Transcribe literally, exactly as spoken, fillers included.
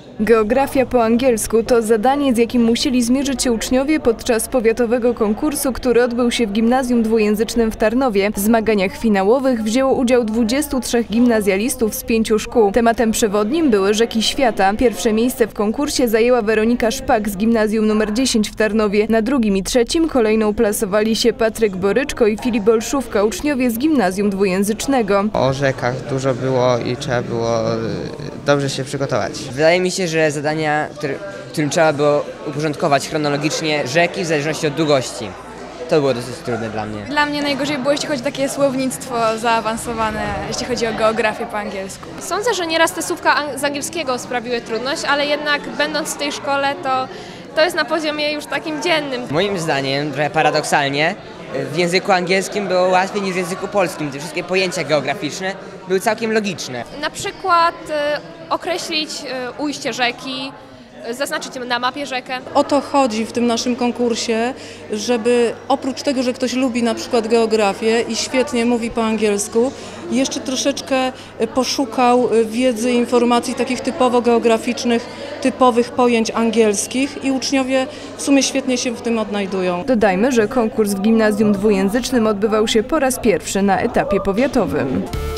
Geografia po angielsku to zadanie, z jakim musieli zmierzyć się uczniowie podczas powiatowego konkursu, który odbył się w gimnazjum dwujęzycznym w Tarnowie. W zmaganiach finałowych wzięło udział dwudziestu trzech gimnazjalistów z pięciu szkół. Tematem przewodnim były rzeki świata. Pierwsze miejsce w konkursie zajęła Weronika Szpak z gimnazjum numer dziesięć w Tarnowie. Na drugim i trzecim kolejną plasowali się Patryk Boryczko i Filip Olszówka, uczniowie z gimnazjum dwujęzycznego. O rzekach dużo było i trzeba było dobrze się przygotować. Wydaje mi się, że zadania, który, którym trzeba było uporządkować chronologicznie rzeki w zależności od długości. To było dosyć trudne dla mnie. Dla mnie najgorzej było, jeśli chodzi o takie słownictwo zaawansowane, jeśli chodzi o geografię po angielsku. Sądzę, że nieraz te słówka z angielskiego sprawiły trudność, ale jednak będąc w tej szkole, to, to jest na poziomie już takim dziennym. Moim zdaniem, trochę paradoksalnie, w języku angielskim było łatwiej niż w języku polskim. Te wszystkie pojęcia geograficzne były całkiem logiczne. Na przykład y, określić y, ujście rzeki, y, zaznaczyć na mapie rzekę. O to chodzi w tym naszym konkursie, żeby oprócz tego, że ktoś lubi na przykład geografię i świetnie mówi po angielsku, jeszcze troszeczkę poszukał wiedzy i informacji takich typowo geograficznych, typowych pojęć angielskich i uczniowie w sumie świetnie się w tym odnajdują. Dodajmy, że konkurs w gimnazjum dwujęzycznym odbywał się po raz pierwszy na etapie powiatowym.